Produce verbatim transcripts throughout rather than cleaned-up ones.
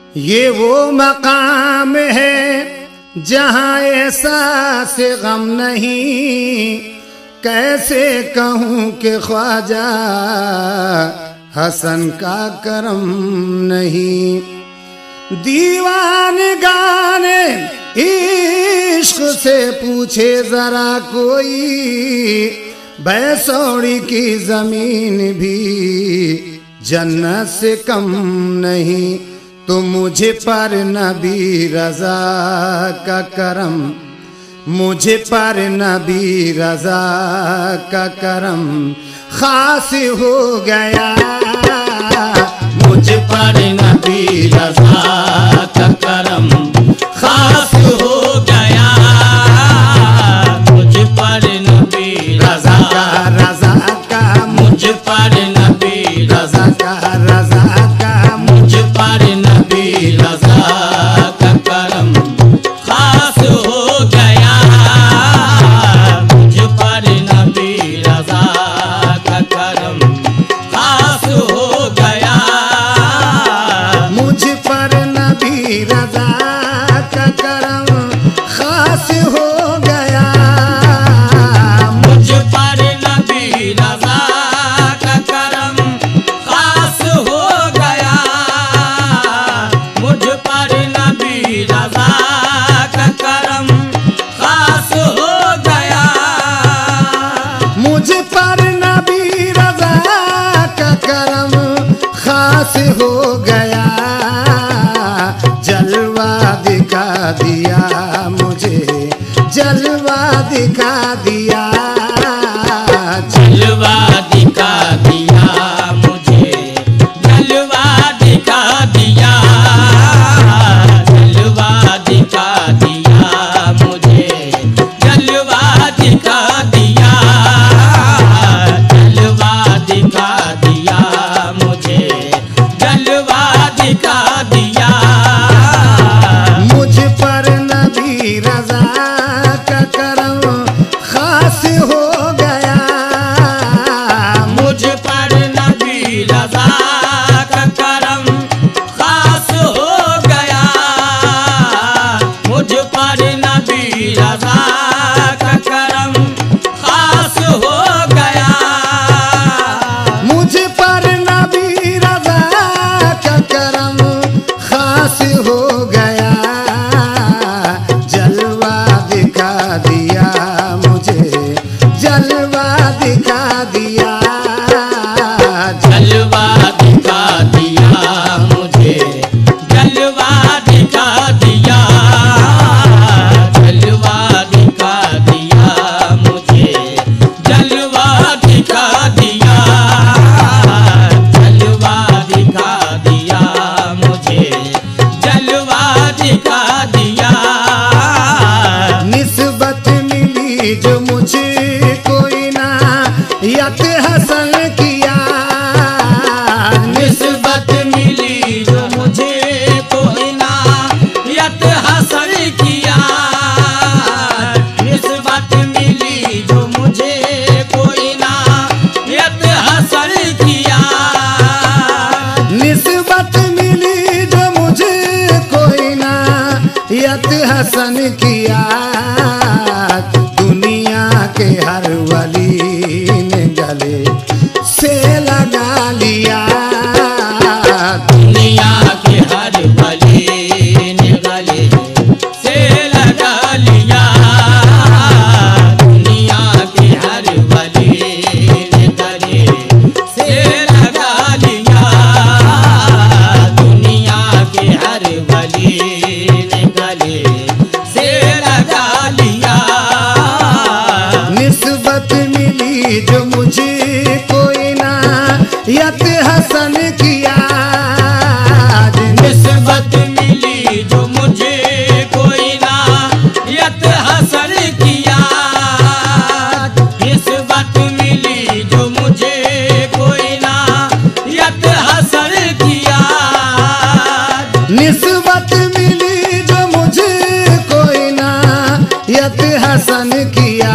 ये वो मकाम है जहाँ एहसास गम नहीं, कैसे कहूँ कि ख्वाजा हसन का करम नहीं। दीवान गाने इश्क से पूछे जरा कोई, बैसौड़ी की जमीन भी जन्नत से कम नहीं। तो मुझे पर नबी रजा का करम, मुझे पर नबी रजा का करम खास हो गया। मुझ पर नबी रजा का करम खास हो गया। मुझ पर नबी रजा का रजा का मुझ पर नबी रजा का रजा का मुझ पर नबी रजा का करम खास हो गया। मुझ पर नबी रजा का करम खास हो गया। मुझ पर नबी रजा का करम खास हो गया। मुझ पर नबी रजा का करम खास हो गया। मुझ पर नबी रजा का करम खास हो गया। मुझ पर नबी रजा का करम खास हो गया। जलवा दिखा दिया मुझे, जलवा दिखा दिया। जलवा दिखा दिया मुझे, जलवा दिखा दिया। जलवा दिखा दिया मुझे, जलवा दिखा दिया। जलवा दिखा दिया मुझे, जलवा दिखा दिया। मुझ पर नबी रजा का करम खास हो गया। मुझ पर नबी रजा का करम खास हो गया। मुझ पर नबी रजा का करम खास हो गया। मुझ पर नबी रजा का करम खास हो गया। जलवा दिखा दिया मुझे, जलवा दिखा दिया। जलवा दिखा दिया मुझे, जलवा दिखा दिया। जलवा दिखा दिया मुझे, जलवा दिखा दिया। जलवा दिखा दिया मुझे, जलवा दिखा दिया। निस्बत मिली जो मुझे कोई ना यत हसन किया। निस्बत मिली जो मुझे कोई ना यत हसन किया। निस्बत मिली जो मुझे कोई ना यत हसन किया। निस्बत मिली जो मुझे कोई ना यत हसन किया। दुनिया के हर वली ने गले से लगा लिया। दुनिया के हर वली ने गले से लगा लिया। दुनिया के हर वली ने गले से लगा लिया। दुनिया के हर वली ने गले से लगा लिया। निस्बत मिली जो मुझे कोई ना यत हसन किया। निस्बत मिली जो मुझे कोई ना यत हसन किया। निस्बत मिली जो मुझे कोई ना यत हसन किया। निस्बत मिली जो मुझे कोई ना यत हसन किया।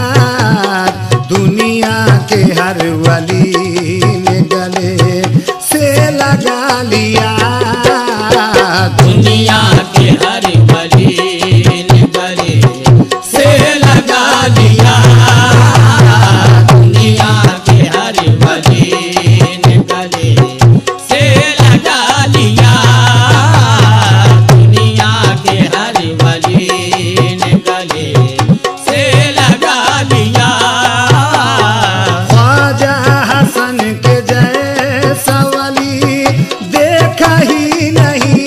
दुनिया के हर वली ने गले से लगा लिया। ही नहीं।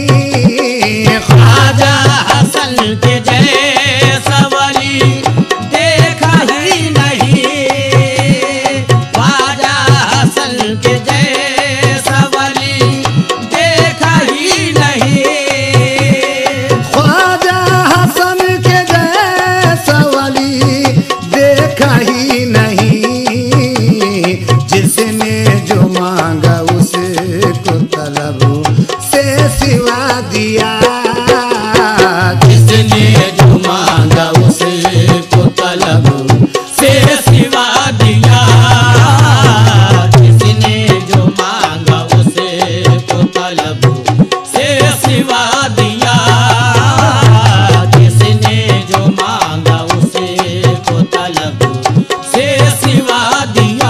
ख्वाजा हसन के जैसा वली देखा ही नहीं। ख्वाजा हसन के जैसा वली देखा ही नहीं। ख्वाजा हसन के जैसा वली देखा ही नहीं। जिसने जो मांगा उसको तलब से सिवा दिया। जिसने जो मांगा उसे को तलब से सिवा दिया। जिसने जो मांगा उसे को तलब से सिवा दिया। जिसने जो मांगा उसे को तलब से सिवा दिया।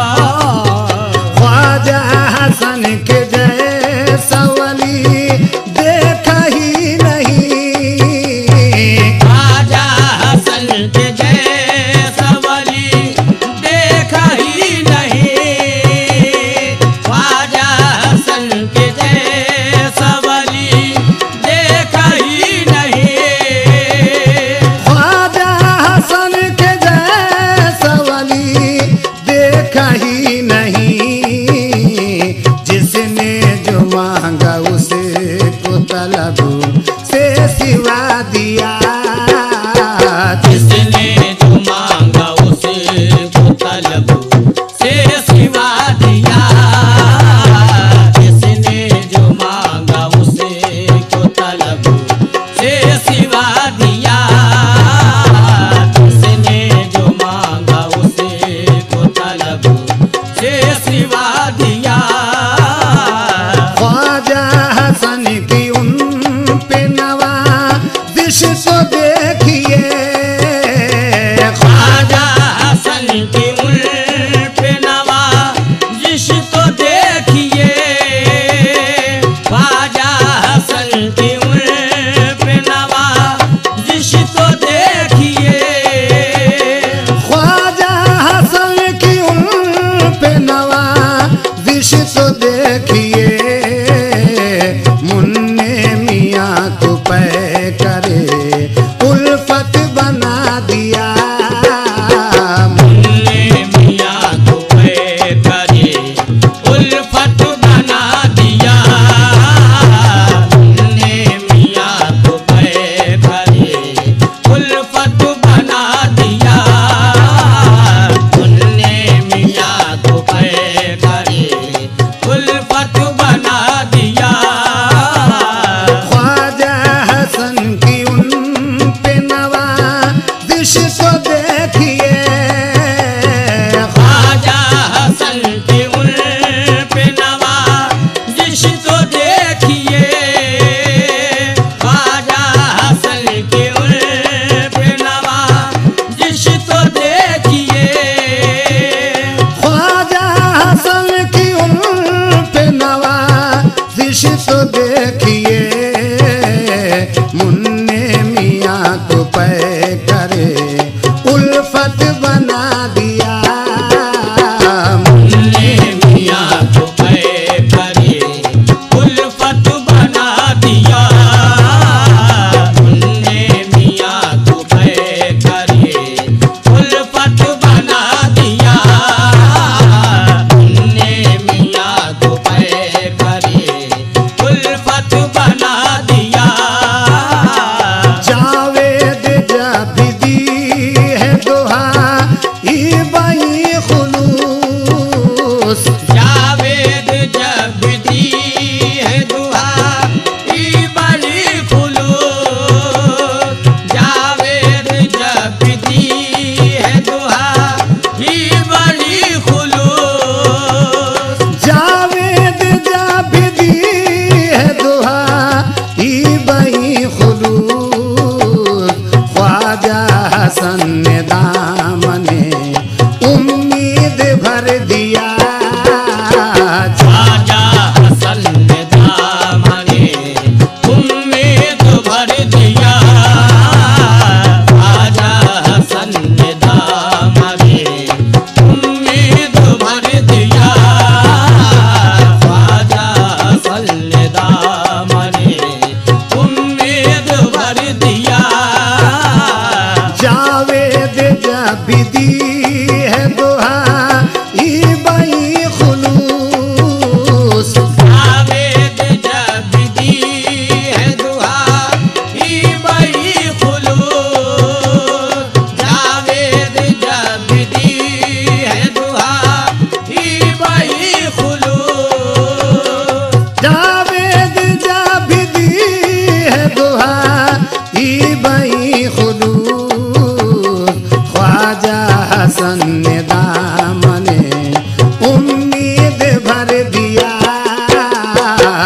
ख्वाजा हसन के जैसा वली देखा ही नहीं। ख्वाजा हसन के जैसा वली देखा ही नहीं। ख्वाजा हसन के जैसा वली देखा ही नहीं। ख्वाजा हसन के जैसा वली देखा ही नहीं। जिसने जो मांगा उसे को तलब से सिवा दिया। जिसने जो मांगा उसे को तलब से सिवा दिया। जिसने जो मांगा उसे को तलब से सिवा दिया। जिसने जो मांगा उसे को तलब से सिवा दिया। ख्वाजा हसन की उन पे नवाजिश तो देखिए। ख्वाजा हसन की उन पे नवाजिश तो देखिए। ख्वाजा हसन की उन पे नवाजिश तो देखिए। ख्वाजा हसन की उन पे नवाजिश तो देखिए। मुन्ने मियाँ को पै करे उल्फत बना दिया। मुन्ने मियाँ को पे करे उल्फत बना दिया। मुन्ने मियाँ को पे करे उल्फत बना दिया। मुन्ने मियाँ को पे करे उल्फत बना दिया। ख्वाजा हसन की उन पे नवाजिश तो देखिए। ख्वाजा हसन के उन पे नवाजिश तो देखिए। ख्वाजा हसन के उन पे नवाजिश तो देखिए। ख्वाजा हसन की उन पे नवाजिश तो देखिए। मुन्ने मियाँ को पै करे उल्फत बना दिया। मुन्ने मियाँ को पे करे उल्फत बना दिया। मुन्ने मियाँ को पे करे उल्फत बना दिया। मुन्ने मियाँ को पे करे उल्फत बना दिया।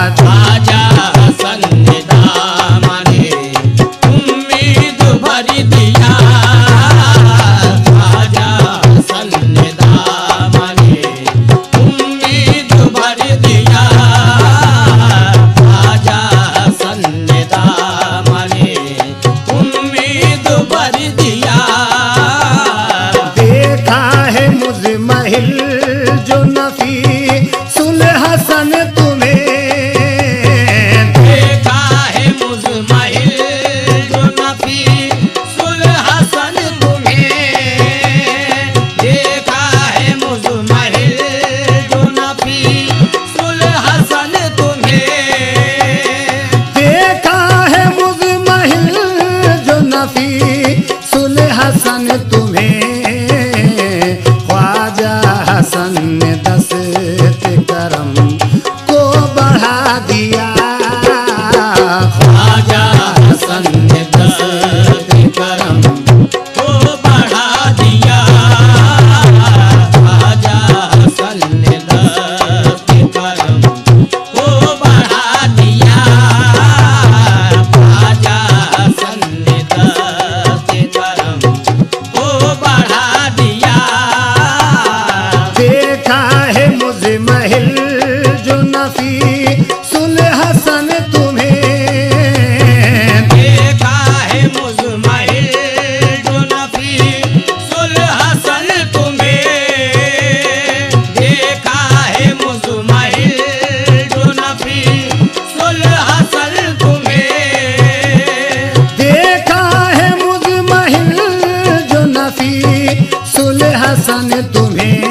ख्वाजा हसन ने दामने उम्मीद भर दिया। ख्वाजा हसन ने दामने उम्मीद भर दिया। ख्वाजा हसन ने दामने उम्मीद भर दिया। देखा है मुज़महिल जो नफी सुलह हसन तुम्हें। देखा है मुज़महिल जो नफी सुलह हसन तुम्हें। देखा है मुज़महिल जो नफी सुलह हसन तुम्हें। देखा है मुज़महिल जो नफी सुलह हसन तुम्हें। ख्वाजा हसन ने दस्त करम को बढ़ा दिया। ख्वाजा हसन ने दस्त करम को बढ़ा दिया। ख्वाजा हसन ने दस्त करम को बढ़ा दिया। ख्वाजा हसन ने दस्त करम को बढ़ा दिया। देखा है मुज़महिल जो नफी सुलह हसन तुम्हें। देखा है मुज़महिल जो नफी सुलह हसन तुम्हें। देखा है मुज़महिल जो नफी सुलह हसन तुम्हें। देखा है मुज़महिल जो नफी सुलह हसन तुम्हें।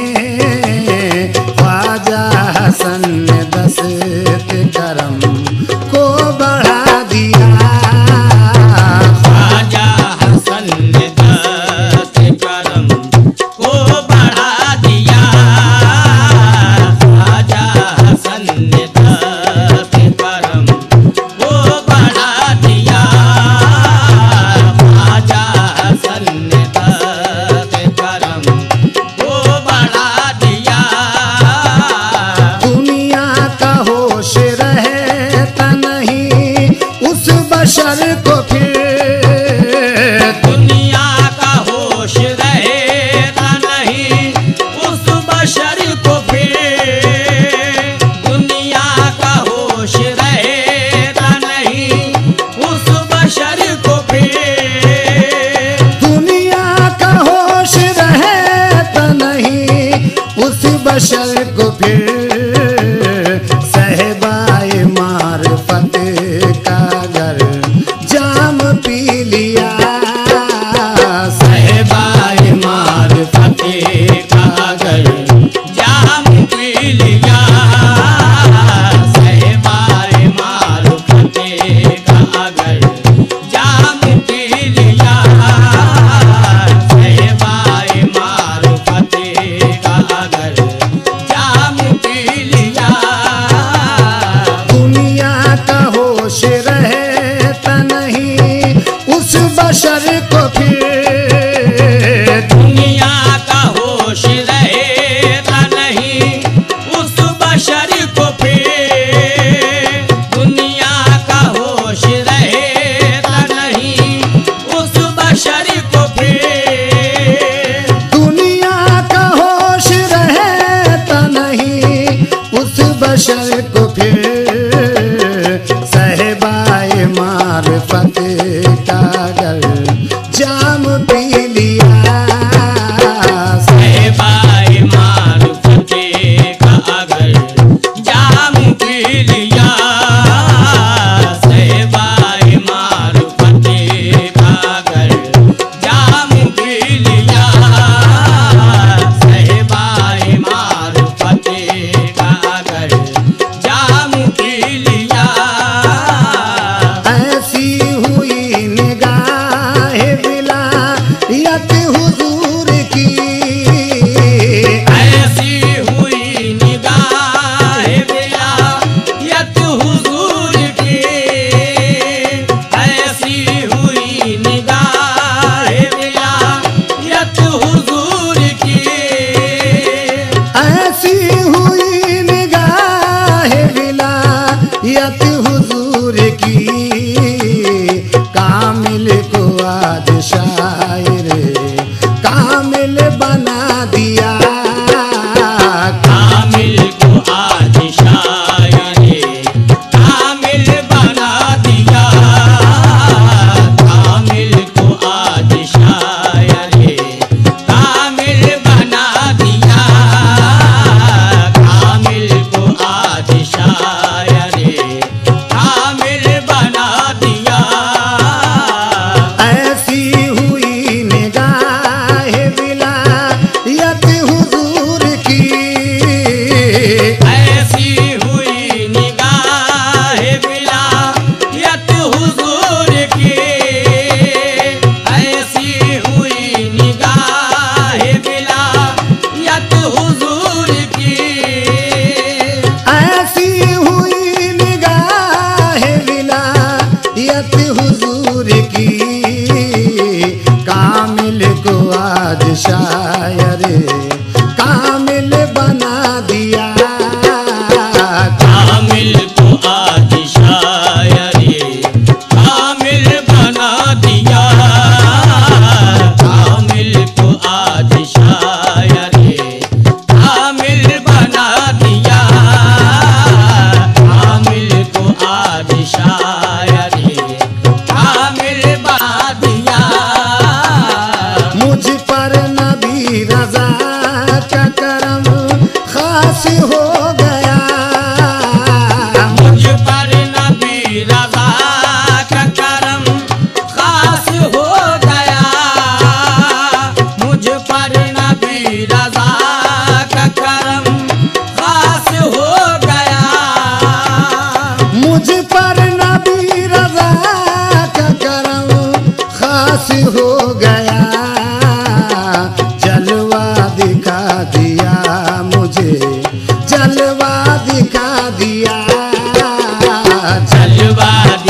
ख्वाजा हसन ने दस्त करम को बढ़ा दिया। ख्वाजा हसन ने दस्त करम को बढ़ा दिया। ख्वाजा हसन ने दस्त करम को बढ़ा दिया। ख्वाजा हसन ने दस्त करम को बढ़ा दिया। दुनिया का होश रहता नहीं उस बशर को फिर। दुनिया का होश रहता नहीं उस बशर को फिर। दुनिया का होश रहता नहीं उस बशर को फिर। दुनिया का होश रहता नहीं उस बशर को फिर। सहबाए मारफत का गर जाम पी लिया। सहबाए मारफत का गर जाम पी लिया। सहबाए मारफत का गर जाम पी लिया। सहबाए मारफत का गर यत हुजूर की, कामिल को आज शायर कामिल बना दिया। कामिल को आज शायर कामिल बना दिया। कामिल को आज शायर कामिल बना दिया। कामिल को आज शायर कामिल बना दिया। ऐसी हुई निगाह विलायत हुजूर की, ऐसी हुई निगाह विलायत हुजूर की। ऐसी हुई निगाह विलायत हुजूर की। ऐसी हुई निगाह विलायत हुजूर की, कामिल को आज शायर कामिल बना दिया। कामिल को आज शायर कामिल बना दिया। कामिल को आज शायर कामिल बना दिया। कामिल को आज शायर कामिल बना दिया। मुझ पर नबी रजा का करम खास हो गया। मुझ पर नबी रज़ा का करम खास हो गया। मुझ पर नबी रज़ा का करम खास हो गया। मुझ पर नबी रजा का करम खास हो गया। जलवा दिखा दिया मुझे, जलवा दिखा दिया। जलवा